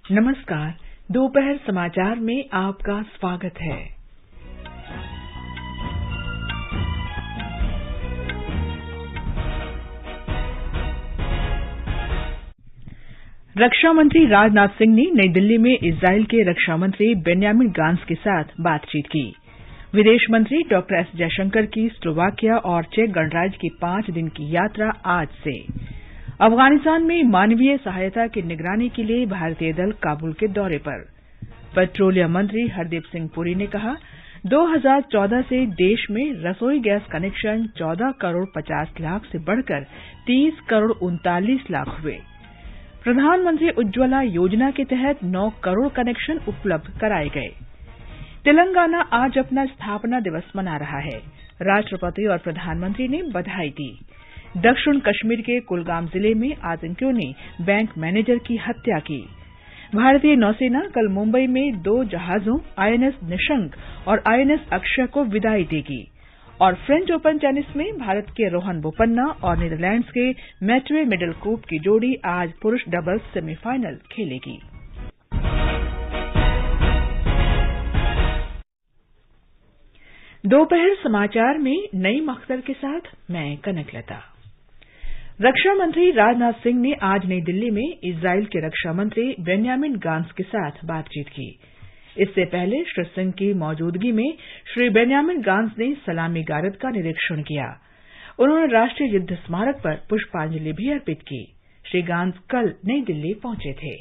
नमस्कार, दोपहर समाचार में आपका स्वागत है। रक्षा मंत्री राजनाथ सिंह ने नई दिल्ली में इजरायल के रक्षा मंत्री बेन्यामिन गांट्ज के साथ बातचीत की। विदेश मंत्री डॉक्टर एस जयशंकर की स्लोवाकिया और चेक गणराज्य की 5 दिन की यात्रा आज से। अफगानिस्तान में मानवीय सहायता की निगरानी के लिए भारतीय दल काबुल के दौरे पर। पेट्रोलियम मंत्री हरदीप सिंह पुरी ने कहा, 2014 से देश में रसोई गैस कनेक्शन 14 करोड़ 50 लाख से बढ़कर 30 करोड़ 39 लाख हुए। प्रधानमंत्री उज्ज्वला योजना के तहत 9 करोड़ कनेक्शन उपलब्ध कराए गए। तेलंगाना आज अपना स्थापना दिवस मना रहा है। राष्ट्रपति और प्रधानमंत्री ने बधाई दी। दक्षिण कश्मीर के कुलगाम जिले में आतंकियों ने बैंक मैनेजर की हत्या की। भारतीय नौसेना कल मुंबई में 2 जहाजों आईएनएस निशंक और आईएनएस अक्षय को विदाई देगी। और फ्रेंच ओपन टेनिस में भारत के रोहन बोपन्ना और नीदरलैंड्स के मैट्यू मिडलकोप की जोड़ी आज पुरुष डबल्स सेमीफाइनल खेलेगी। दोपहर समाचार में नईम अख्तर के साथ मैं कनकलता। रक्षा मंत्री राजनाथ सिंह ने आज नई दिल्ली में इजरायल के रक्षा मंत्री बेन्यामिन गांट्ज के साथ बातचीत की। इससे पहले श्री सिंह की मौजूदगी में श्री बेन्यामिन गांट्ज ने सलामी गारद का निरीक्षण किया। उन्होंने राष्ट्रीय युद्ध स्मारक पर पुष्पांजलि भी अर्पित की। श्री गांट्ज कल नई दिल्ली पहुंचे थे।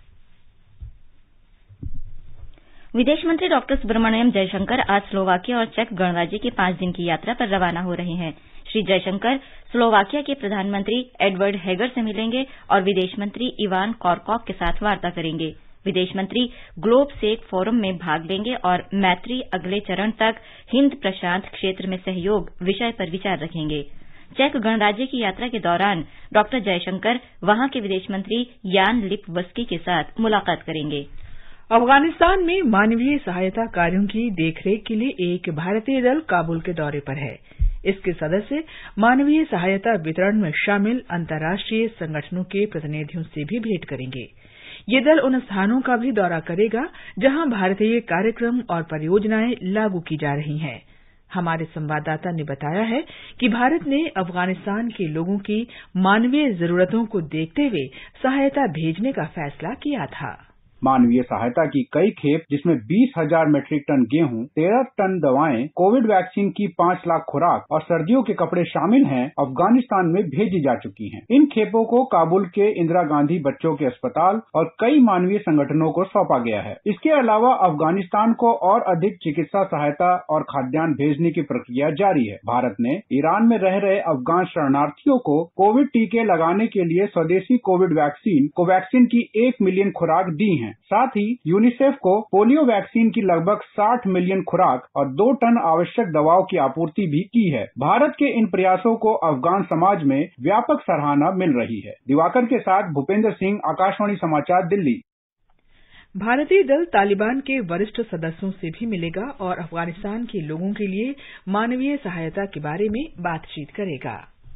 विदेश मंत्री डॉक्टर सुब्रमण्यम जयशंकर आज स्लोवाकिया और चेक गणराज्य की 5 दिन की यात्रा पर रवाना हो रहे हैं। श्री जयशंकर स्लोवाकिया के प्रधानमंत्री एडवर्ड हेगर से मिलेंगे और विदेश मंत्री इवान कॉरकॉक के साथ वार्ता करेंगे। विदेश मंत्री ग्लोब सेक फोरम में भाग लेंगे और मैत्री अगले चरण तक हिंद प्रशांत क्षेत्र में सहयोग विषय पर विचार रखेंगे। चेक गणराज्य की यात्रा के दौरान डॉक्टर जयशंकर वहां के विदेश मंत्री यान लिपवस्की के साथ मुलाकात करेंगे। अफगानिस्तान में मानवीय सहायता कार्यों की देखरेख के लिए एक भारतीय दल काबुल के दौरे पर है। इसके सदस्य मानवीय सहायता वितरण में शामिल अंतर्राष्ट्रीय संगठनों के प्रतिनिधियों से भी भेंट करेंगे। ये दल उन स्थानों का भी दौरा करेगा जहां भारतीय कार्यक्रम और परियोजनाएं लागू की जा रही हैं। हमारे संवाददाता ने बताया है कि भारत ने अफगानिस्तान के लोगों की मानवीय जरूरतों को देखते हुए सहायता भेजने का फैसला किया था। मानवीय सहायता की कई खेप जिसमें 20,000 मीट्रिक टन गेहूं, 13 टन दवाएं, कोविड वैक्सीन की 5 लाख खुराक और सर्दियों के कपड़े शामिल हैं, अफगानिस्तान में भेजी जा चुकी हैं। इन खेपों को काबुल के इंदिरा गांधी बच्चों के अस्पताल और कई मानवीय संगठनों को सौंपा गया है। इसके अलावा अफगानिस्तान को और अधिक चिकित्सा सहायता और खाद्यान्न भेजने की प्रक्रिया जारी है। भारत ने ईरान में रह रहे अफगान शरणार्थियों को कोविड टीके लगाने के लिए स्वदेशी कोविड वैक्सीन कोवैक्सीन की 1 मिलियन खुराक दी है। साथ ही यूनिसेफ को पोलियो वैक्सीन की लगभग 60 मिलियन खुराक और 2 टन आवश्यक दवाओं की आपूर्ति भी की है। भारत के इन प्रयासों को अफगान समाज में व्यापक सराहना मिल रही है। दिवाकर के साथ भूपेंद्र सिंह, आकाशवाणी समाचार, दिल्ली। भारतीय दल तालिबान के वरिष्ठ सदस्यों से भी मिलेगा और अफगानिस्तान के लोगों के लिए मानवीय सहायता के बारे में बातचीत करेगा।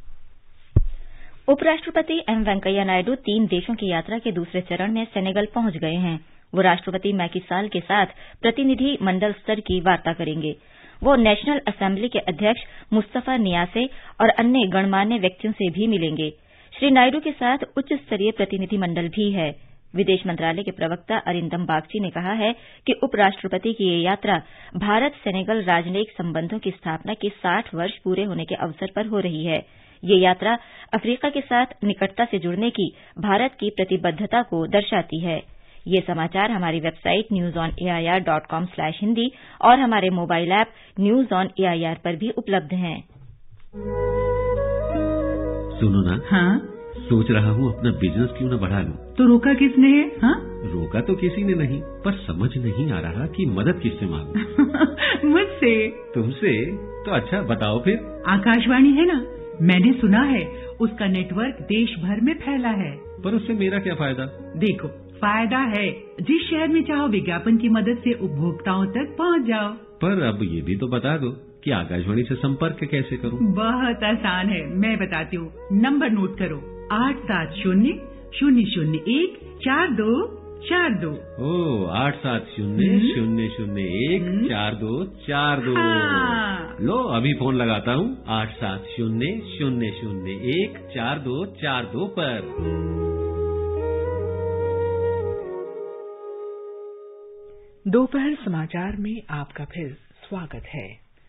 उपराष्ट्रपति एम वेंकैया नायडू 3 देशों की यात्रा के दूसरे चरण में सेनेगल पहुंच गए हैं। वो राष्ट्रपति मैकी साल के साथ प्रतिनिधि मंडल स्तर की वार्ता करेंगे। वो नेशनल असेंबली के अध्यक्ष मुस्तफा नियासे और अन्य गणमान्य व्यक्तियों से भी मिलेंगे। श्री नायडू के साथ उच्च स्तरीय प्रतिनिधि मंडल भी है। विदेश मंत्रालय के प्रवक्ता अरिंदम बागची ने कहा है कि उपराष्ट्रपति की ये यात्रा भारत सेनेगल राजनयिक संबंधों की स्थापना के 60 वर्ष पूरे होने के अवसर पर हो रही है। ये यात्रा अफ्रीका के साथ निकटता से जुड़ने की भारत की प्रतिबद्धता को दर्शाती है। ये समाचार हमारी वेबसाइट newsonair.com/hindi और हमारे mobile app news on AIR पर भी उपलब्ध हैं। सुनो ना, हाँ? सोच रहा हूँ अपना बिजनेस क्यों न बढ़ा लूं। तो रोका किसने है? हाँ? रोका तो किसी ने नहीं, पर समझ नहीं आ रहा कि मदद किससे मांगूं। मुझसे। तुमसे? तो अच्छा बताओ फिर। आकाशवाणी है ना, मैंने सुना है उसका नेटवर्क देश भर में फैला है। पर उससे मेरा क्या फायदा? देखो, फायदा है। जिस शहर में चाहो विज्ञापन की मदद से उपभोक्ताओं तक पहुंच जाओ। पर अब ये भी तो बता दो कि आकाशवाणी से संपर्क कैसे करूं? बहुत आसान है, मैं बताती हूँ। नंबर नोट करो, 870-001-42 42। 8700014242। लो अभी फोन लगाता हूँ 8700014242 पर। दोपहर समाचार में आपका फिर स्वागत है।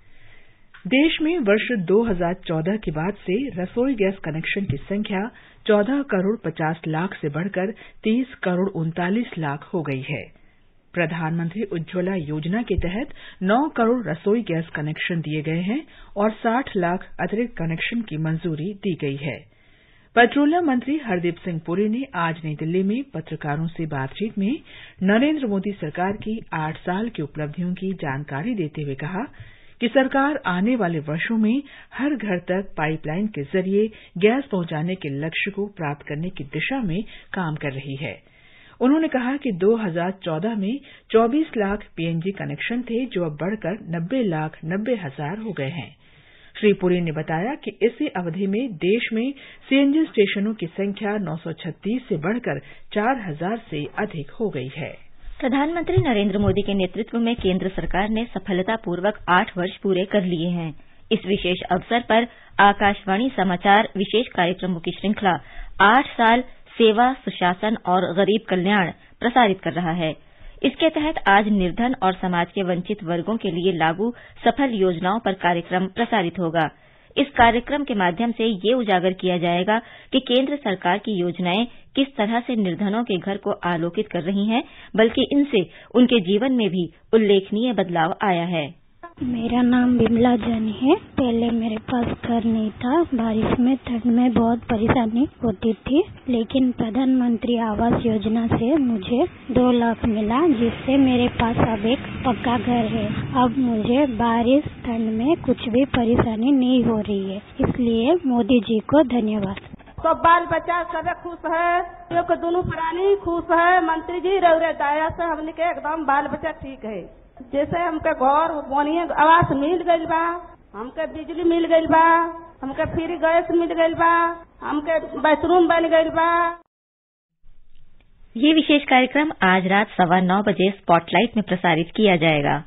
देश में वर्ष 2014 के बाद से रसोई गैस कनेक्शन की संख्या 14 करोड़ 50 लाख से बढ़कर 30 करोड़ 39 लाख हो गई है। प्रधानमंत्री उज्ज्वला योजना के तहत 9 करोड़ रसोई गैस कनेक्शन दिए गए हैं और 60 लाख अतिरिक्त कनेक्शन की मंजूरी दी गई है। पेट्रोलियम मंत्री हरदीप सिंह पुरी ने आज नई दिल्ली में पत्रकारों से बातचीत में नरेंद्र मोदी सरकार की 8 साल की उपलब्धियों की जानकारी देते हुए कहा कि सरकार आने वाले वर्षों में हर घर तक पाइपलाइन के जरिए गैस पहुंचाने के लक्ष्य को प्राप्त करने की दिशा में काम कर रही है। उन्होंने कहा कि 2014 में 24 लाख पीएनजी कनेक्शन थे, जो अब बढ़कर 90,90,000 हो गए हैं। श्री पुरी ने बताया कि इसी अवधि में देश में सीएनजी स्टेशनों की संख्या 936 से बढ़कर 4,000 से अधिक हो गई है। प्रधानमंत्री नरेंद्र मोदी के नेतृत्व में केंद्र सरकार ने सफलतापूर्वक 8 वर्ष पूरे कर लिए हैं। इस विशेष अवसर पर आकाशवाणी समाचार विशेष कार्यक्रमों की श्रृंखला 8 साल सेवा, सुशासन और गरीब कल्याण प्रसारित कर रहा है। इसके तहत आज निर्धन और समाज के वंचित वर्गों के लिए लागू सफल योजनाओं पर कार्यक्रम प्रसारित होगा। इस कार्यक्रम के माध्यम से ये उजागर किया जाएगा कि केंद्र सरकार की योजनाएं किस तरह से निर्धनों के घर को आलोकित कर रही हैं, बल्कि इनसे उनके जीवन में भी उल्लेखनीय बदलाव आया है। मेरा नाम बिमला जानी है। पहले मेरे पास घर नहीं था। बारिश में, ठंड में बहुत परेशानी होती थी, लेकिन प्रधानमंत्री आवास योजना से मुझे 2 लाख मिला, जिससे मेरे पास अब एक पक्का घर है। अब मुझे बारिश, ठंड में कुछ भी परेशानी नहीं हो रही है, इसलिए मोदी जी को धन्यवाद। सब बाल बच्चा सब खुश है, दोनों प्राणी खुश है। मंत्री जी रउरे दया से हमने के एकदम बाल बच्चा ठीक है। जैसे हमके घर बनिए आवास मिल गइल बा, हमके बिजली मिल गइल बा, हमके फ्री गैस मिल गइल बा, हमके बाथरूम बन गइल बा। ये विशेष कार्यक्रम आज रात 9:15 बजे स्पॉटलाइट में प्रसारित किया जाएगा।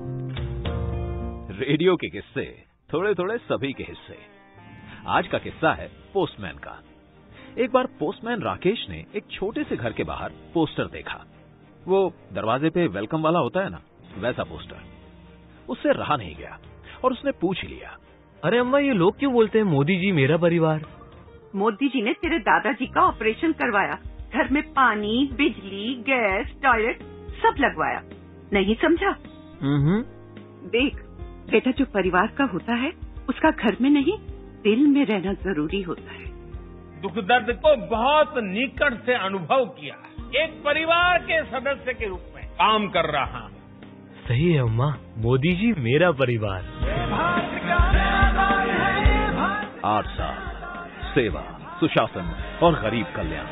रेडियो के किस्से थोड़े थोड़े सभी के हिस्से। आज का किस्सा है पोस्टमैन का। एक बार पोस्टमैन राकेश ने एक छोटे से घर के बाहर पोस्टर देखा। वो दरवाजे पे वेलकम वाला होता है ना, वैसा पोस्टर। उससे रहा नहीं गया और उसने पूछ लिया, अरे अम्मा, ये लोग क्यों बोलते हैं मोदी जी मेरा परिवार? मोदी जी ने तेरे दादाजी का ऑपरेशन करवाया, घर में पानी, बिजली, गैस, टॉयलेट सब लगवाया। नहीं समझा? देख बेटा, जो परिवार का होता है उसका घर में नहीं दिल में रहना जरूरी होता है। दुख दर्द को बहुत निकट से अनुभव किया, एक परिवार के सदस्य के रूप में काम कर रहा हूँ। सही है अम्मा, मोदी जी मेरा परिवार। 8 साल सेवा, सुशासन और गरीब कल्याण।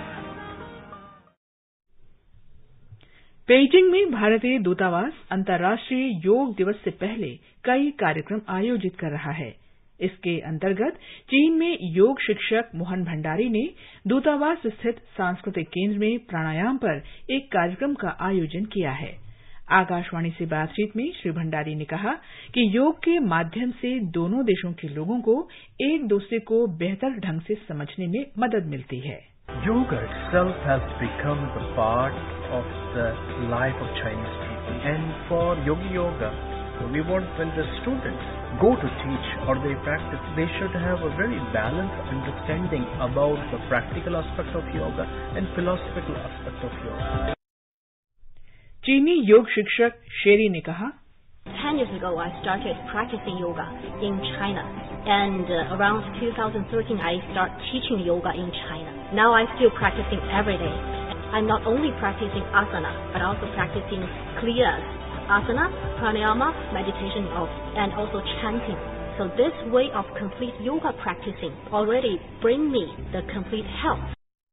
पेइचिंग में भारतीय दूतावास अंतर्राष्ट्रीय योग दिवस से पहले कई कार्यक्रम आयोजित कर रहा है। इसके अंतर्गत चीन में योग शिक्षक मोहन भंडारी ने दूतावास स्थित सांस्कृतिक केंद्र में प्राणायाम पर एक कार्यक्रम का आयोजन किया है। आकाशवाणी से बातचीत में श्री भंडारी ने कहा कि योग के माध्यम से दोनों देशों के लोगों को एक दूसरे को बेहतर ढंग से समझने में मदद मिलती है। Yoga itself has become the part of the life of Chinese people, and for yoga, we want when the students go to teach or they practice, they should have a very balanced understanding about the practical aspect of yoga and philosophical aspect of yoga. चीनी योग शिक्षक शेरी ने कहा, 10 years ago, I started practicing yoga in China, and around 2013, I started teaching yoga in China. Now I'm still practicing every day. I'm not only practicing asana, but also practicing kriyas, asana, pranayama, meditation, and also chanting. So this way of complete yoga practicing already bring me the complete health.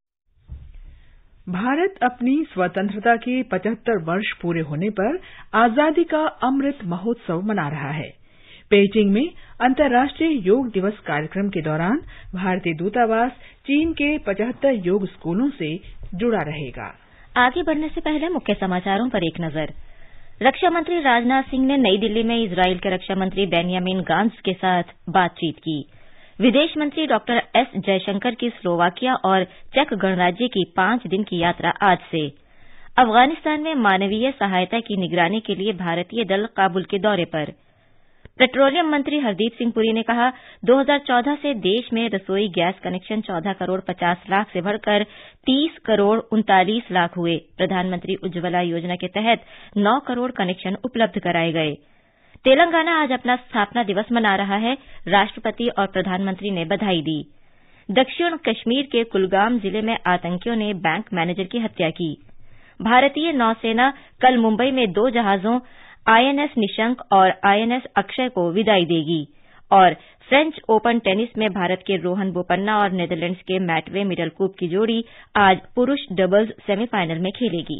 Bharat अपनी स्वतंत्रता के 75 वर्ष पूरे होने पर आजादी का अमृत महोत्सव मना रहा है। पेइचिंग में अंतर्राष्ट्रीय योग दिवस कार्यक्रम के दौरान भारतीय दूतावास चीन के 75 योग स्कूलों से जुड़ा रहेगा। आगे बढ़ने से पहले मुख्य समाचारों पर एक नजर। रक्षा मंत्री राजनाथ सिंह ने नई दिल्ली में इजरायल के रक्षा मंत्री बेन्यामिन गांट्ज के साथ बातचीत की। विदेश मंत्री डॉक्टर एस जयशंकर की स्लोवाकिया और चेक गणराज्य की 5 दिन की यात्रा आज से। अफगानिस्तान में मानवीय सहायता की निगरानी के लिए भारतीय दल काबुल के दौरे पर। पेट्रोलियम मंत्री हरदीप सिंह पुरी ने कहा, 2014 से देश में रसोई गैस कनेक्शन 14 करोड़ 50 लाख से बढ़कर 30 करोड़ 39 लाख हुए। प्रधानमंत्री उज्ज्वला योजना के तहत 9 करोड़ कनेक्शन उपलब्ध कराए गए। तेलंगाना आज अपना स्थापना दिवस मना रहा है। राष्ट्रपति और प्रधानमंत्री ने बधाई दी। दक्षिण कश्मीर के कुलगाम जिले में आतंकियों ने बैंक मैनेजर की हत्या की। भारतीय नौसेना कल मुंबई में 2 जहाजों आईएनएस निशंक और आईएनएस अक्षय को विदाई देगी। और फ्रेंच ओपन टेनिस में भारत के रोहन बोपन्ना और नीदरलैंड्स के मैटवे मिडलकूप की जोड़ी आज पुरुष डबल्स सेमीफाइनल में खेलेगी।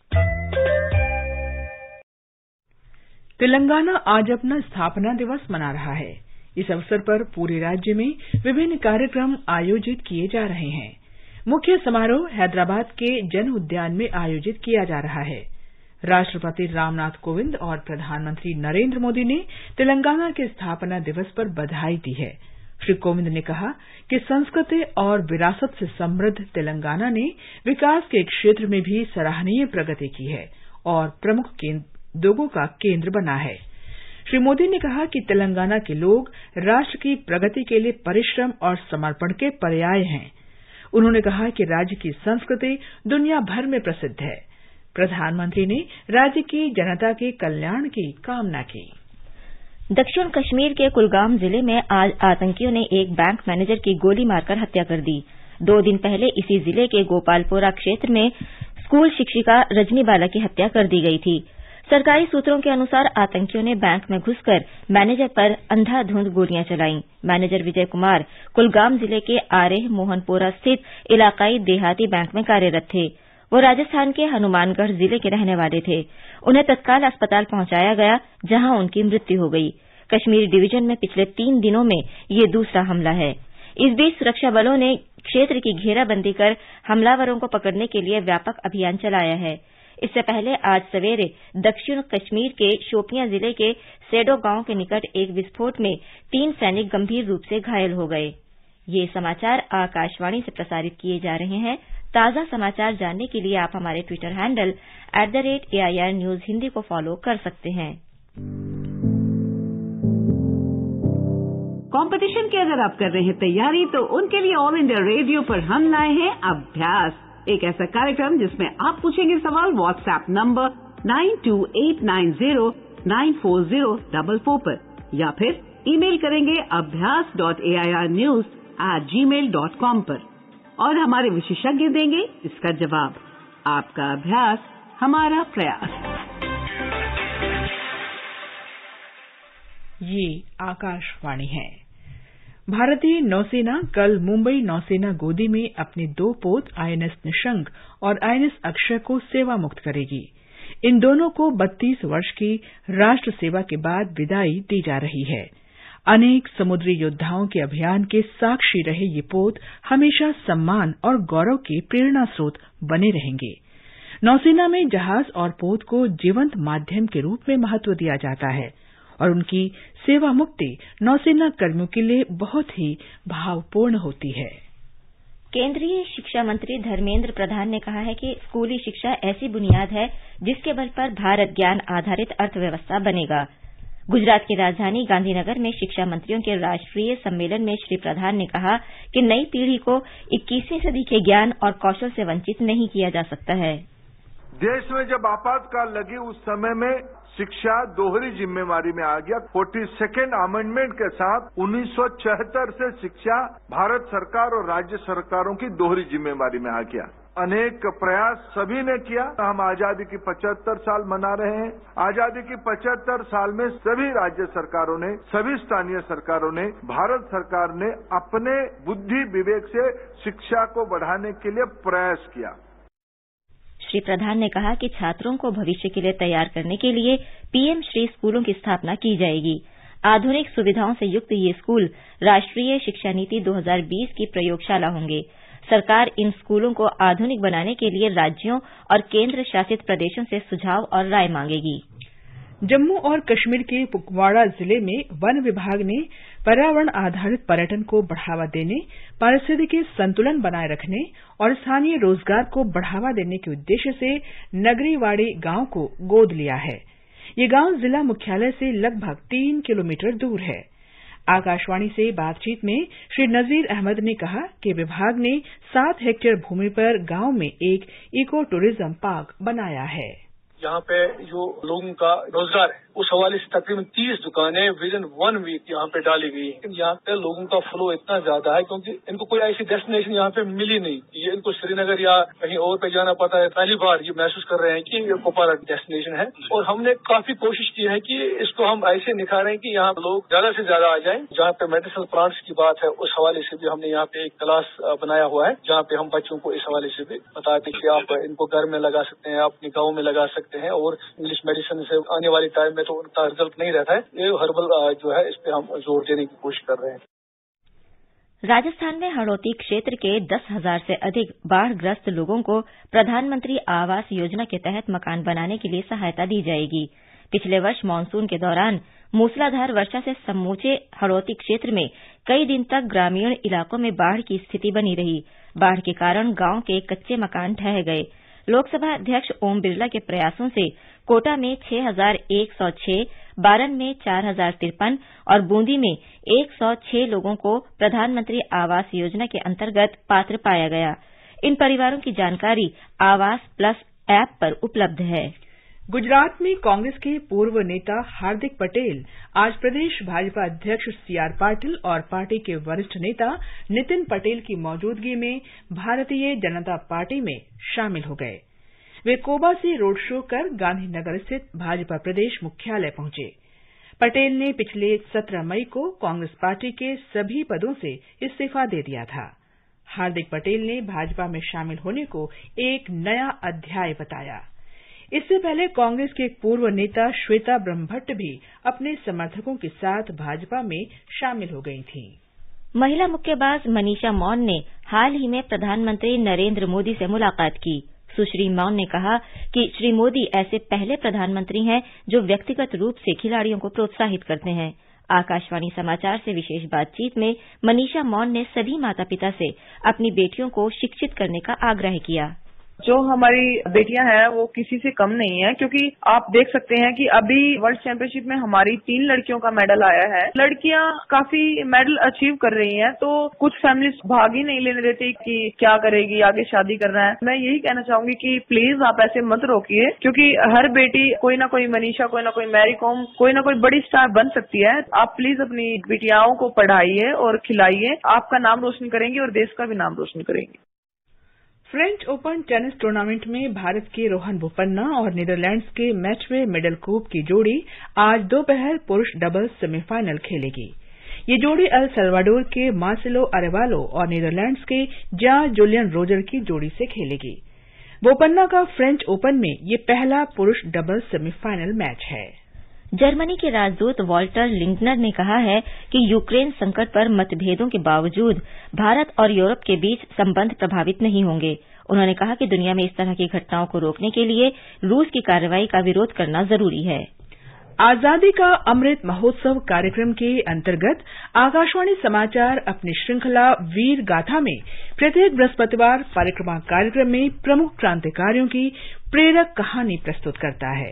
तेलंगाना आज अपना स्थापना दिवस मना रहा है। इस अवसर पर पूरे राज्य में विभिन्न कार्यक्रम आयोजित किए जा रहे हैं। मुख्य समारोह हैदराबाद के जन उद्यान में आयोजित किया जा रहा है। राष्ट्रपति रामनाथ कोविंद और प्रधानमंत्री नरेंद्र मोदी ने तेलंगाना के स्थापना दिवस पर बधाई दी है। श्री कोविंद ने कहा कि संस्कृति और विरासत से समृद्ध तेलंगाना ने विकास के क्षेत्र में भी सराहनीय प्रगति की है और प्रमुख उद्योगों का केंद्र बना है। श्री मोदी ने कहा कि तेलंगाना के लोग राष्ट्र की प्रगति के लिए परिश्रम और समर्पण के पर्याय हैं। उन्होंने कहा कि राज्य की संस्कृति दुनिया भर में प्रसिद्ध है। प्रधानमंत्री ने राज्य की जनता के कल्याण की कामना की। दक्षिण कश्मीर के कुलगाम जिले में आज आतंकियों ने एक बैंक मैनेजर की गोली मारकर हत्या कर दी। 2 दिन पहले इसी जिले के गोपालपोरा क्षेत्र में स्कूल शिक्षिका रजनी बाला की हत्या कर दी गई थी। सरकारी सूत्रों के अनुसार आतंकियों ने बैंक में घुसकर मैनेजर पर अंधाधुंध गोलियां चलाईं। मैनेजर विजय कुमार कुलगाम जिले के आरेह मोहनपोरा स्थित इलाकाई देहाती बैंक में कार्यरत थे। वो राजस्थान के हनुमानगढ़ जिले के रहने वाले थे। उन्हें तत्काल अस्पताल पहुंचाया गया, जहां उनकी मृत्यु हो गई। कश्मीर डिवीजन में पिछले 3 दिनों में ये दूसरा हमला है। इस बीच सुरक्षा बलों ने क्षेत्र की घेराबंदी कर हमलावरों को पकड़ने के लिए व्यापक अभियान चलाया है। इससे पहले आज सवेरे दक्षिण कश्मीर के शोपियां जिले के सेडो गांव के निकट एक विस्फोट में 3 सैनिक गंभीर रूप से घायल हो गए। ये समाचार आकाशवाणी से प्रसारित किए जा रहे हैं। ताजा समाचार जानने के लिए आप हमारे Twitter handle @AIR News Hindi को फॉलो कर सकते हैं। कंपटीशन की अगर आप कर रहे हैं तैयारी, तो उनके लिए ऑल इंडिया रेडियो पर हम लाए हैं अभ्यास, एक ऐसा कार्यक्रम जिसमें आप पूछेंगे सवाल व्हाट्सएप नंबर 9289094044 पर, या फिर ईमेल करेंगे abhyas.airnews@gmail.com पर, और हमारे विशेषज्ञ देंगे इसका जवाब। आपका अभ्यास हमारा प्रयास। ये आकाशवाणी है। भारतीय नौसेना कल मुंबई नौसेना गोदी में अपने 2 पोत आईएनएस निशंक और आईएनएस अक्षय को सेवा मुक्त करेगी। इन दोनों को 32 वर्ष की राष्ट्र सेवा के बाद विदाई दी जा रही है। अनेक समुद्री योद्धाओं के अभियान के साक्षी रहे ये पोत हमेशा सम्मान और गौरव के प्रेरणा स्रोत बने रहेंगे। नौसेना में जहाज और पोत को जीवंत माध्यम के रूप में महत्व दिया जाता है और उनकी सेवा मुक्ति नौसेना कर्मियों के लिए बहुत ही भावपूर्ण होती है। केंद्रीय शिक्षा मंत्री धर्मेंद्र प्रधान ने कहा है कि स्कूली शिक्षा ऐसी बुनियाद है जिसके बल पर भारत ज्ञान आधारित अर्थव्यवस्था बनेगा। गुजरात की राजधानी गांधीनगर में शिक्षा मंत्रियों के राष्ट्रीय सम्मेलन में श्री प्रधान ने कहा कि नई पीढ़ी को 21वीं सदी के ज्ञान और कौशल से वंचित नहीं किया जा सकता है। देश में जब आपातकाल लगी उस समय में शिक्षा दोहरी जिम्मेवारी में आ गया। 42nd अमेंडमेंट के साथ 1976 से शिक्षा भारत सरकार और राज्य सरकारों की दोहरी जिम्मेवारी में आ गया। अनेक प्रयास सभी ने किया। हम आजादी की 75 साल मना रहे हैं। आजादी की 75 साल में सभी राज्य सरकारों ने, सभी स्थानीय सरकारों ने, भारत सरकार ने अपने बुद्धि विवेक से शिक्षा को बढ़ाने के लिए प्रयास किया। श्री प्रधान ने कहा कि छात्रों को भविष्य के लिए तैयार करने के लिए पीएम श्री स्कूलों की स्थापना की जाएगी। आधुनिक सुविधाओं से युक्त ये स्कूल राष्ट्रीय शिक्षा नीति 2020 की प्रयोगशाला होंगे। सरकार इन स्कूलों को आधुनिक बनाने के लिए राज्यों और केंद्र शासित प्रदेशों से सुझाव और राय मांगेगी। जम्मू और कश्मीर के कुपवाड़ा जिले में वन विभाग ने पर्यावरण आधारित पर्यटन को बढ़ावा देने, पारिस्थितिकी संतुलन बनाए रखने और स्थानीय रोजगार को बढ़ावा देने के उद्देश्य से नगरीवाड़ी गांव को गोद लिया है। ये गांव जिला मुख्यालय से लगभग 3 किलोमीटर दूर है। आकाशवाणी से बातचीत में श्री नजीर अहमद ने कहा कि विभाग ने 7 हेक्टेयर भूमि पर गांव में एक इको टूरिज्म पार्क बनाया है। यहाँ पे जो लोगों का रोजगार है उस हवाले से तकरीबन 30 दुकानें विद इन 1 वीक यहाँ पे डाली गई है। यहाँ पे लोगों का फ्लो इतना ज्यादा है क्योंकि इनको कोई ऐसी डेस्टिनेशन यहाँ पे मिली नहीं। ये इनको श्रीनगर या कहीं और पे जाना पड़ता है। पहली बार ये महसूस कर रहे हैं कि ये कुपवाड़ा डेस्टिनेशन है और हमने काफी कोशिश की है कि इसको हम ऐसे निखारें कि यहाँ लोग ज्यादा से ज्यादा आ जाएं। जहाँ पे मेडिसिनल प्लांट्स की बात है उस हवाले से भी हमने यहाँ पे एक क्लास बनाया हुआ है जहाँ पे हम बच्चों को इस हवाले से भी बताते कि आप इनको घर में लगा सकते हैं, अपने गाँव में लगा सकते हैं और इंग्लिश मेडिसिन से आने वाले टाइम में तो उनका रिजल्ट नहीं रहता है। ये हर्बल जो है इस पे हम जोर देने की कोशिश कर रहे हैं। राजस्थान में हड़ौती क्षेत्र के 10,000 से अधिक बाढ़ग्रस्त लोगों को प्रधानमंत्री आवास योजना के तहत मकान बनाने के लिए सहायता दी जाएगी। पिछले वर्ष मानसून के दौरान मूसलाधार वर्षा से समूचे हड़ौती क्षेत्र में कई दिन तक ग्रामीण इलाकों में बाढ़ की स्थिति बनी रही। बाढ़ के कारण गांव के कच्चे मकान ढह गए। लोकसभा अध्यक्ष ओम बिरला के प्रयासों से कोटा में 6,106, बारन में 4,053 और बूंदी में 106 लोगों को प्रधानमंत्री आवास योजना के अंतर्गत पात्र पाया गया। इन परिवारों की जानकारी आवास प्लस ऐप पर उपलब्ध है। गुजरात में कांग्रेस के पूर्व नेता हार्दिक पटेल आज प्रदेश भाजपा अध्यक्ष सीआर पाटिल और पार्टी के वरिष्ठ नेता नितिन पटेल की मौजूदगी में भारतीय जनता पार्टी में शामिल हो गए। वे कोबा से रोड शो कर गांधीनगर स्थित भाजपा प्रदेश मुख्यालय पहुंचे। पटेल ने पिछले 17 मई को कांग्रेस पार्टी के सभी पदों से इस्तीफा दे दिया था। हार्दिक पटेल ने भाजपा में शामिल होने को एक नया अध्याय बताया। इससे पहले कांग्रेस के पूर्व नेता श्वेता ब्रह्मभट्ट भी अपने समर्थकों के साथ भाजपा में शामिल हो गई थीं। महिला मुक्केबाज मनीषा मौन ने हाल ही में प्रधानमंत्री नरेंद्र मोदी से मुलाकात की। सुश्री मौन ने कहा कि श्री मोदी ऐसे पहले प्रधानमंत्री हैं जो व्यक्तिगत रूप से खिलाड़ियों को प्रोत्साहित करते हैं। आकाशवाणी समाचार से विशेष बातचीत में मनीषा मौन ने सभी माता पिता से अपनी बेटियों को शिक्षित करने का आग्रह किया। जो हमारी बेटियां हैं वो किसी से कम नहीं है, क्योंकि आप देख सकते हैं कि अभी वर्ल्ड चैंपियनशिप में हमारी 3 लड़कियों का मेडल आया है। लड़कियां काफी मेडल अचीव कर रही हैं, तो कुछ फैमिलीज भाग ही नहीं लेने देती कि क्या करेगी, आगे शादी करना है। मैं यही कहना चाहूंगी कि प्लीज आप ऐसे मत रोकिए, क्योंकि हर बेटी कोई ना कोई मनीषा, कोई ना कोई मैरी कॉम, कोई ना कोई बड़ी स्टार बन सकती है। आप प्लीज अपनी बेटियाओं को पढ़ाइए और खिलाइए। आपका नाम रोशन करेंगी और देश का भी नाम रोशन करेंगी। फ्रेंच ओपन टेनिस टूर्नामेंट में भारत के रोहन बोपन्ना और नीदरलैंड्स के मैथ्यू मिडलकोप की जोड़ी आज दोपहर पुरुष डबल्स सेमीफाइनल खेलेगी। ये जोड़ी अल सल्वाडोर के मार्सेलो अरेवालो और नीदरलैंड्स के जूलियन रोजर की जोड़ी से खेलेगी। बोपन्ना का फ्रेंच ओपन में ये पहला पुरुष डबल्स सेमीफाइनल मैच है। जर्मनी के राजदूत वॉल्टर लिंगनर ने कहा है कि यूक्रेन संकट पर मतभेदों के बावजूद भारत और यूरोप के बीच संबंध प्रभावित नहीं होंगे। उन्होंने कहा कि दुनिया में इस तरह की घटनाओं को रोकने के लिए रूस की कार्रवाई का विरोध करना जरूरी है। आजादी का अमृत महोत्सव कार्यक्रम के अंतर्गत आकाशवाणी समाचार अपनी श्रृंखला वीर गाथा में प्रत्येक बृहस्पतिवार परिक्रमा कार्यक्रम में प्रमुख क्रांतिकारियों की प्रेरक कहानी प्रस्तुत करता है।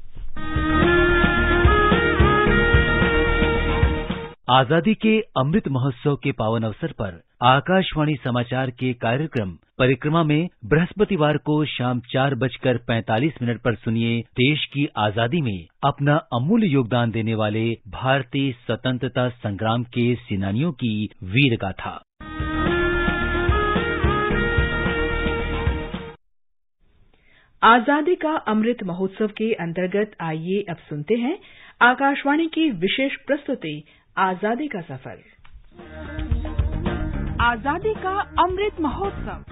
आजादी के अमृत महोत्सव के पावन अवसर पर आकाशवाणी समाचार के कार्यक्रम परिक्रमा में बृहस्पतिवार को शाम 4:45 पर सुनिए देश की आजादी में अपना अमूल्य योगदान देने वाले भारतीय स्वतंत्रता संग्राम के सेनानियों की वीर गाथा। आजादी का अमृत महोत्सव के अंतर्गत आइए अब सुनते हैं आकाशवाणी की विशेष प्रस्तुति आजादी का सफर। आजादी का अमृत महोत्सव।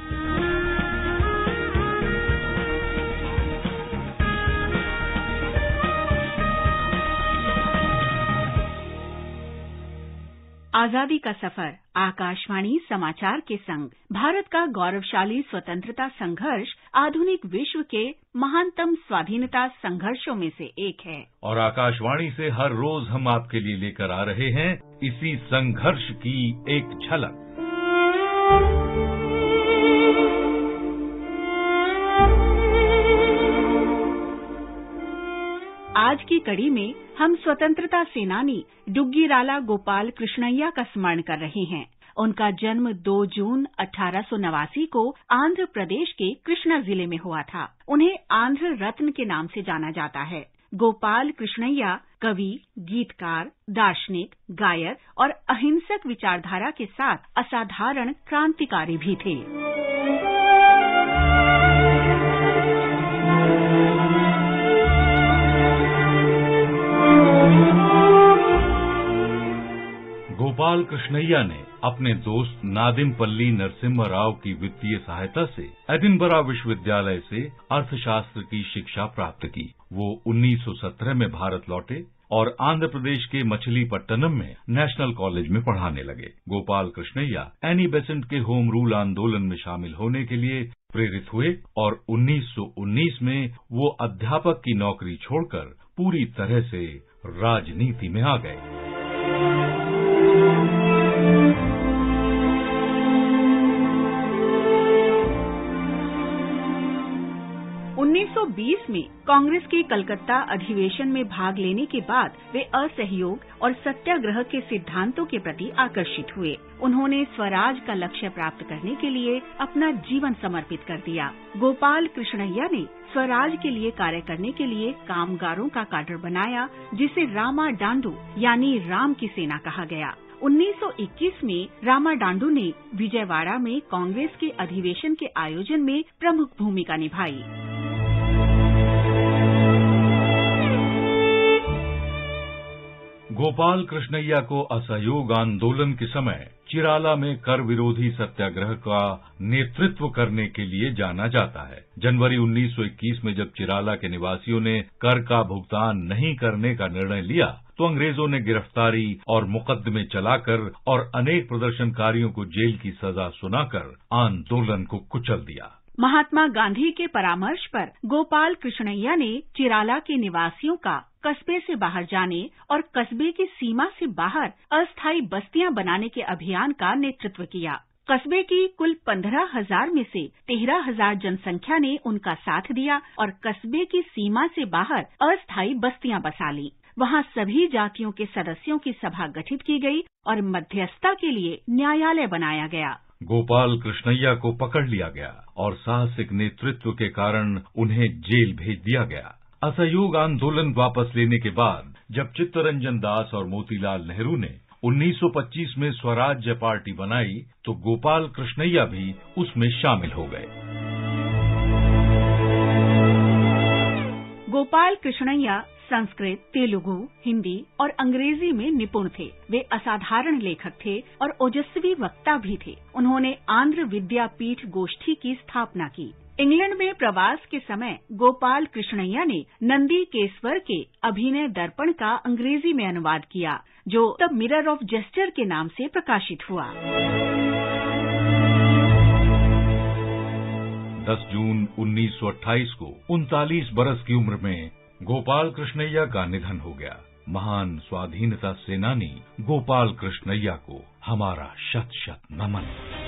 आजादी का सफर आकाशवाणी समाचार के संग भारत का गौरवशाली स्वतंत्रता संघर्ष आधुनिक विश्व के महानतम स्वाधीनता संघर्षों में से एक है। और आकाशवाणी से हर रोज हम आपके लिए लेकर आ रहे हैं इसी संघर्ष की एक झलक। आज की कड़ी में हम स्वतंत्रता सेनानी डुग्गीराला गोपाल कृष्णैया का स्मरण कर रहे हैं। उनका जन्म 2 जून 1889 को आंध्र प्रदेश के कृष्णा जिले में हुआ था। उन्हें आंध्र रत्न के नाम से जाना जाता है। गोपाल कृष्णैया कवि, गीतकार, दार्शनिक, गायक और अहिंसक विचारधारा के साथ असाधारण क्रांतिकारी भी थे। गोपाल कृष्णैया ने अपने दोस्त नादिमपल्ली नरसिम्हा राव की वित्तीय सहायता से एडिनबरा विश्वविद्यालय से अर्थशास्त्र की शिक्षा प्राप्त की। वो 1917 में भारत लौटे और आंध्र प्रदेश के मछलीपट्टनम में नेशनल कॉलेज में पढ़ाने लगे। गोपाल कृष्णैया एनी बेसेंट के होम रूल आंदोलन में शामिल होने के लिए प्रेरित हुए और 1919 में वो अध्यापक की नौकरी छोड़कर पूरी तरह से राजनीति में आ गए। 1920 में कांग्रेस के कलकत्ता अधिवेशन में भाग लेने के बाद वे असहयोग और सत्याग्रह के सिद्धांतों के प्रति आकर्षित हुए। उन्होंने स्वराज का लक्ष्य प्राप्त करने के लिए अपना जीवन समर्पित कर दिया। गोपाल कृष्णैया ने स्वराज के लिए कार्य करने के लिए कामगारों का काडर बनाया, जिसे रामा डांडू यानी राम की सेना कहा गया। 1921 में रामा डांडू ने विजयवाड़ा में कांग्रेस के अधिवेशन के आयोजन में प्रमुख भूमिका निभाई। गोपाल कृष्णैया को असहयोग आंदोलन के समय चिराला में कर विरोधी सत्याग्रह का नेतृत्व करने के लिए जाना जाता है। जनवरी 1921 में जब चिराला के निवासियों ने कर का भुगतान नहीं करने का निर्णय लिया तो अंग्रेजों ने गिरफ्तारी और मुकदमे चलाकर और अनेक प्रदर्शनकारियों को जेल की सजा सुनाकर आंदोलन को कुचल दिया। महात्मा गांधी के परामर्श पर गोपाल कृष्णैया ने चिराला के निवासियों का कस्बे से बाहर जाने और कस्बे की सीमा से बाहर अस्थायी बस्तियां बनाने के अभियान का नेतृत्व किया। कस्बे की कुल 15,000 में से 13,000 जनसंख्या ने उनका साथ दिया और कस्बे की सीमा से बाहर अस्थायी बस्तियां बसा ली। वहां सभी जातियों के सदस्यों की सभा गठित की गई और मध्यस्थता के लिए न्यायालय बनाया गया। गोपाल कृष्णैया को पकड़ लिया गया और साहसिक नेतृत्व के कारण उन्हें जेल भेज दिया गया। असहयोग आंदोलन वापस लेने के बाद जब चित्तरंजन दास और मोतीलाल नेहरू ने 1925 में स्वराज्य पार्टी बनाई तो गोपाल कृष्णैया भी उसमें शामिल हो गए। गोपाल कृष्णैया संस्कृत, तेलुगु, हिंदी और अंग्रेजी में निपुण थे। वे असाधारण लेखक थे और ओजस्वी वक्ता भी थे। उन्होंने आंध्र विद्यापीठ गोष्ठी की स्थापना की। इंग्लैंड में प्रवास के समय गोपाल कृष्णैया ने नंदी केसवर के अभिनय दर्पण का अंग्रेजी में अनुवाद किया, जो द मिरर ऑफ जेस्टर के नाम से प्रकाशित हुआ। 10 जून 1928 को 39 बरस की उम्र में गोपाल कृष्णैया का निधन हो गया। महान स्वाधीनता सेनानी गोपाल कृष्णैया को हमारा शत शत नमन।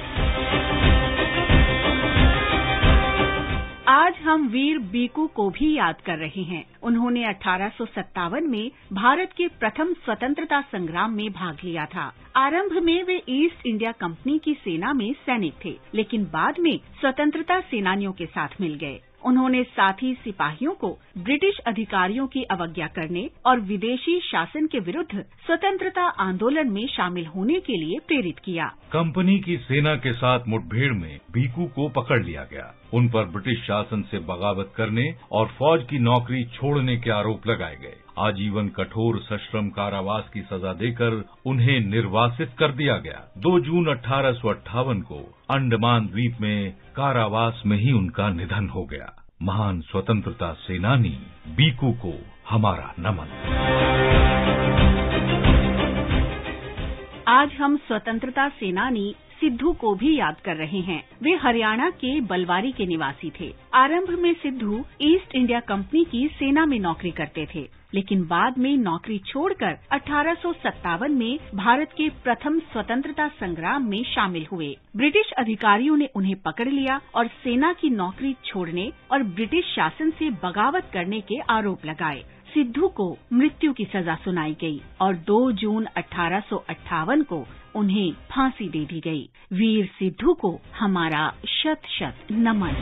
आज हम वीर बीकू को भी याद कर रहे हैं। उन्होंने 1857 में भारत के प्रथम स्वतंत्रता संग्राम में भाग लिया था। आरंभ में वे ईस्ट इंडिया कंपनी की सेना में सैनिक थे, लेकिन बाद में स्वतंत्रता सेनानियों के साथ मिल गए। उन्होंने साथी सिपाहियों को ब्रिटिश अधिकारियों की अवज्ञा करने और विदेशी शासन के विरुद्ध स्वतंत्रता आंदोलन में शामिल होने के लिए प्रेरित किया। कंपनी की सेना के साथ मुठभेड़ में बीकू को पकड़ लिया गया। उन पर ब्रिटिश शासन से बगावत करने और फौज की नौकरी छोड़ने के आरोप लगाए गए। आजीवन कठोर सश्रम कारावास की सजा देकर उन्हें निर्वासित कर दिया गया। 2 जून 1858 को अंडमान द्वीप में कारावास में ही उनका निधन हो गया। महान स्वतंत्रता सेनानी बीकू को हमारा नमन। आज हम स्वतंत्रता सेनानी सिद्धू को भी याद कर रहे हैं। वे हरियाणा के बलवारी के निवासी थे। आरंभ में सिद्धू ईस्ट इंडिया कंपनी की सेना में नौकरी करते थे, लेकिन बाद में नौकरी छोड़कर 1857 में भारत के प्रथम स्वतंत्रता संग्राम में शामिल हुए। ब्रिटिश अधिकारियों ने उन्हें पकड़ लिया और सेना की नौकरी छोड़ने और ब्रिटिश शासन से बगावत करने के आरोप लगाए। सिद्धू को मृत्यु की सजा सुनाई गई और 2 जून 1858 को उन्हें फांसी दे दी गई। वीर सिद्धू को हमारा शत शत नमन।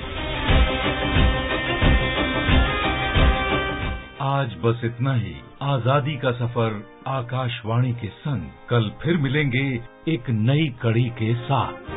आज बस इतना ही। आजादी का सफर आकाशवाणी के संग। कल फिर मिलेंगे एक नई कड़ी के साथ।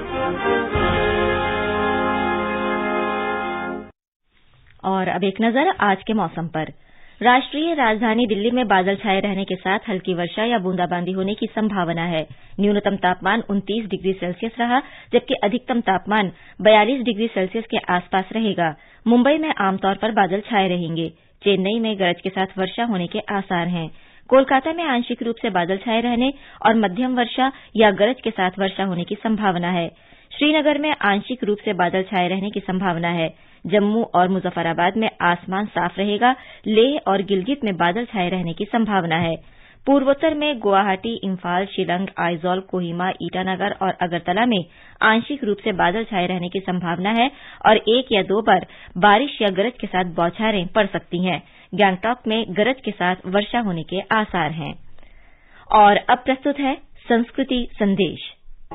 और अब एक नजर आज के मौसम पर। राष्ट्रीय राजधानी दिल्ली में बादल छाए रहने के साथ हल्की वर्षा या बूंदाबांदी होने की संभावना है। न्यूनतम तापमान 29 डिग्री सेल्सियस रहा, जबकि अधिकतम तापमान 42 डिग्री सेल्सियस के आसपास रहेगा। मुंबई में आमतौर पर बादल छाए रहेंगे। चेन्नई में गरज के साथ वर्षा होने के आसार हैं। कोलकाता में आंशिक रूप से बादल छाए रहने और मध्यम वर्षा या गरज के साथ वर्षा होने की संभावना है। श्रीनगर में आंशिक रूप से बादल छाए रहने की संभावना है। जम्मू और मुजफ्फराबाद में आसमान साफ रहेगा। लेह और गिलगित में बादल छाए रहने की संभावना है। पूर्वोत्तर में गुवाहाटी, इम्फाल, शिलंग, आइजॉल, कोहिमा, ईटानगर और अगरतला में आंशिक रूप से बादल छाए रहने की संभावना है और 1 या 2 बार बारिश या गरज के साथ बौछारें पड़ सकती हैं। गैंगटॉक में गरज के साथ वर्षा होने के आसार हैं। और अब प्रस्तुत है संस्कृति संदेश।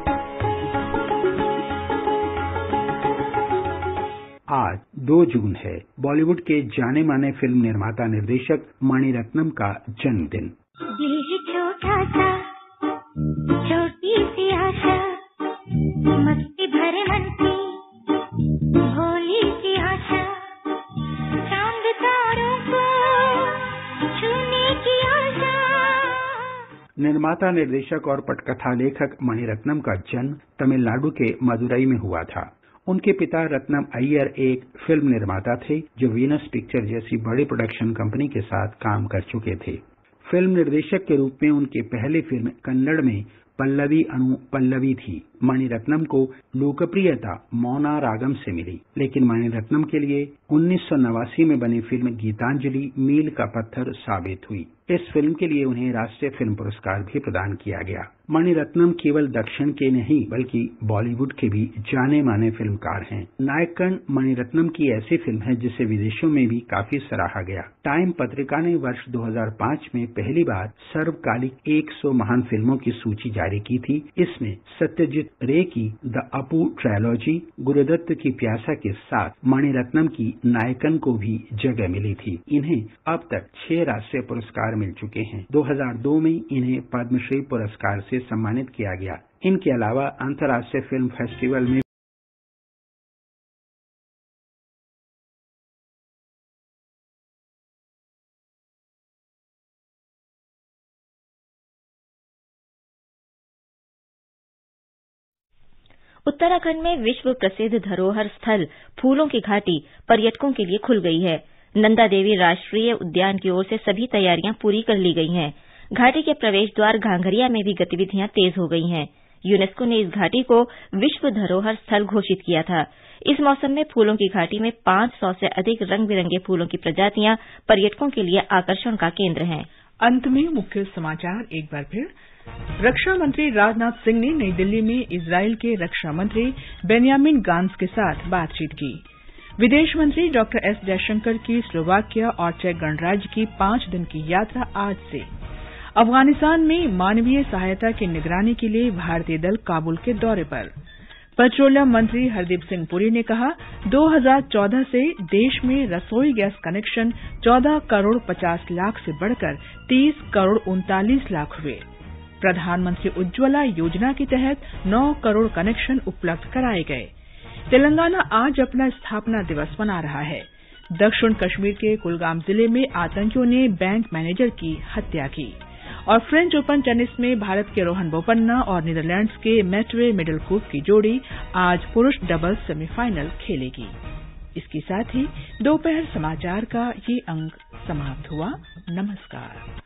आज 2 जून है। बॉलीवुड के जाने माने फिल्म निर्माता निर्देशक मणिरत्नम का जन्मदिन। ये छोटा सा छोटी सी आशा, मस्ती भरे मन की भोली सी आशा, चांद तारों को छूने की आशा। निर्माता, निर्देशक और पटकथा लेखक मणिरत्नम का जन्म तमिलनाडु के मदुरई में हुआ था। उनके पिता रत्नम अय्यर एक फिल्म निर्माता थे जो वीनस पिक्चर जैसी बड़ी प्रोडक्शन कंपनी के साथ काम कर चुके थे। फिल्म निर्देशक के रूप में उनकी पहली फिल्म कन्नड़ में पल्लवी अनु पल्लवी थी। मणिरत्नम को लोकप्रियता मौना रागम से मिली, लेकिन मणिरत्नम के लिए 1989 में बनी फिल्म गीतांजलि मील का पत्थर साबित हुई। इस फिल्म के लिए उन्हें राष्ट्रीय फिल्म पुरस्कार भी प्रदान किया गया। मणिरत्नम केवल दक्षिण के नहीं बल्कि बॉलीवुड के भी जाने माने फिल्मकार हैं। नायकन मणिरत्नम की ऐसी फिल्म है जिसे विदेशों में भी काफी सराहा गया। टाइम पत्रिका ने वर्ष 2005 में पहली बार सर्वकालिक 100 महान फिल्मों की सूची जारी की थी। इसमें सत्यजीत रे की द अपू ट्रायलॉजी, गुरुदत्त की प्यासा के साथ मणिरत्नम की नायकन को भी जगह मिली थी। इन्हें अब तक 6 राष्ट्रीय पुरस्कार मिल चुके हैं। 2002 में इन्हें पद्मश्री पुरस्कार से सम्मानित किया गया। इनके अलावा अंतर्राष्ट्रीय फिल्म फेस्टिवल में उत्तराखंड में विश्व प्रसिद्ध धरोहर स्थल फूलों की घाटी पर्यटकों के लिए खुल गई है। नंदा देवी राष्ट्रीय उद्यान की ओर से सभी तैयारियां पूरी कर ली गई हैं। घाटी के प्रवेश द्वार घांघरिया में भी गतिविधियां तेज हो गई हैं। यूनेस्को ने इस घाटी को विश्व धरोहर स्थल घोषित किया था। इस मौसम में फूलों की घाटी में 500 से अधिक रंग बिरंगे फूलों की प्रजातियां पर्यटकों के लिए आकर्षण का केंद्र हैं। अंत में मुख्य समाचार एक बार फिर। रक्षा मंत्री राजनाथ सिंह ने नई दिल्ली में इजरायल के रक्षा मंत्री बेन्यामिन गांज के साथ बातचीत की। विदेश मंत्री डॉक्टर एस जयशंकर की स्लोवाकिया और चेक गणराज्य की 5 दिन की यात्रा आज से। अफगानिस्तान में मानवीय सहायता की निगरानी के लिए भारतीय दल काबुल के दौरे पर। पेट्रोलियम मंत्री हरदीप सिंह पुरी ने कहा 2014 से देश में रसोई गैस कनेक्शन 14 करोड़ 50 लाख से बढ़कर 30 करोड़ 39 लाख हुए। प्रधानमंत्री उज्ज्वला योजना के तहत 9 करोड़ कनेक्शन उपलब्ध कराए गए। तेलंगाना आज अपना स्थापना दिवस मना रहा है। दक्षिण कश्मीर के कुलगाम जिले में आतंकियों ने बैंक मैनेजर की हत्या की। और फ्रेंच ओपन टेनिस में भारत के रोहन बोपन्ना और नीदरलैंड्स के मैटवे मिडलकोप की जोड़ी आज पुरुष डबल्स सेमीफाइनल खेलेगी। इसके साथ ही दोपहर समाचार का ये अंक समाप्त हुआ। नमस्कार।